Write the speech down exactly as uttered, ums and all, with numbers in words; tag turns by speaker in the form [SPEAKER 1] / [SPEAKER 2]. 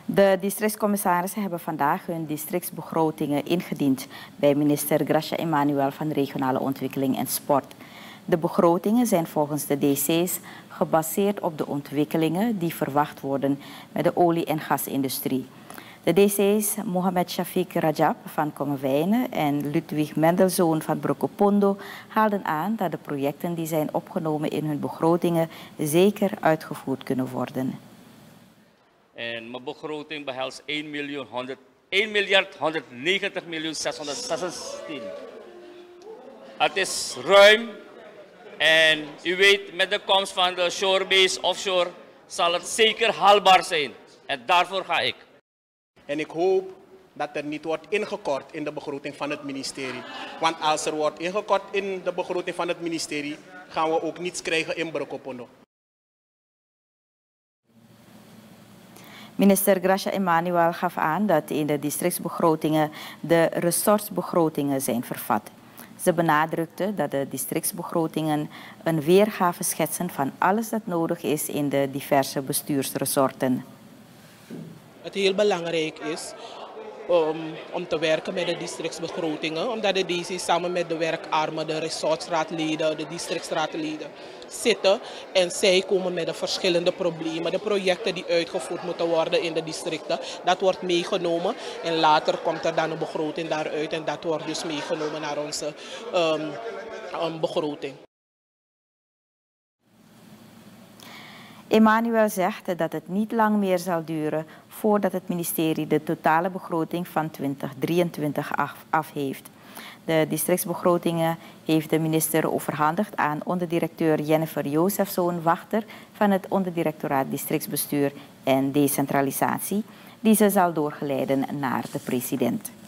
[SPEAKER 1] De districtscommissarissen hebben vandaag hun districtsbegrotingen ingediend bij minister Gracia Emanuel van Regionale Ontwikkeling en Sport. De begrotingen zijn volgens de D C's gebaseerd op de ontwikkelingen die verwacht worden met de olie- en gasindustrie. De D C's Mohamed Shafiq Rajab van Kommerwijnen en Ludwig Mendelzoon van Brokopondo haalden aan dat de projecten die zijn opgenomen in hun begrotingen zeker uitgevoerd kunnen worden.
[SPEAKER 2] En mijn begroting behelst één miljard honderdnegentig miljoen zeshonderdzesentien. Het is ruim en u weet, met de komst van de shore-based offshore zal het zeker haalbaar zijn. En daarvoor ga ik.
[SPEAKER 3] En ik hoop dat er niet wordt ingekort in de begroting van het ministerie. Want als er wordt ingekort in de begroting van het ministerie, gaan we ook niets krijgen in Brokopondo.
[SPEAKER 1] Minister Gracia Emanuel gaf aan dat in de districtsbegrotingen de resortsbegrotingen zijn vervat. Ze benadrukte dat de districtsbegrotingen een weergave schetsen van alles dat nodig is in de diverse bestuursresorten.
[SPEAKER 4] Het heel belangrijk is um, om te werken met de districtsbegrotingen, omdat de D C samen met de werkarmen, de resortsraadleden, de districtsraadleden zitten en zij komen met de verschillende problemen, de projecten die uitgevoerd moeten worden in de districten. Dat wordt meegenomen en later komt er dan een begroting daaruit en dat wordt dus meegenomen naar onze um, um, begroting.
[SPEAKER 1] Emanuel zegt dat het niet lang meer zal duren voordat het ministerie de totale begroting van twintig drieëntwintig af, af heeft. De districtsbegrotingen heeft de minister overhandigd aan onderdirecteur Jennifer Jozefzoon-Wachter van het onderdirectoraat districtsbestuur en decentralisatie, die ze zal doorgeleiden naar de president.